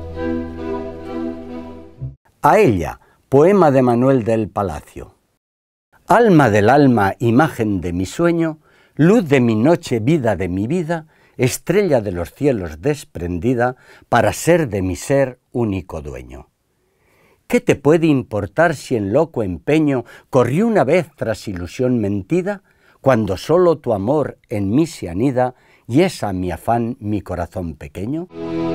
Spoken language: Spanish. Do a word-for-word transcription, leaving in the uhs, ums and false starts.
A ella, poema de Manuel del Palacio. Alma del alma, imagen de mi sueño, luz de mi noche, vida de mi vida, estrella de los cielos desprendida, para ser de mi ser único dueño. ¿Qué te puede importar si en loco empeño corrí una vez tras ilusión mentida, cuando solo tu amor en mí se anida y es a mi afán mi corazón pequeño?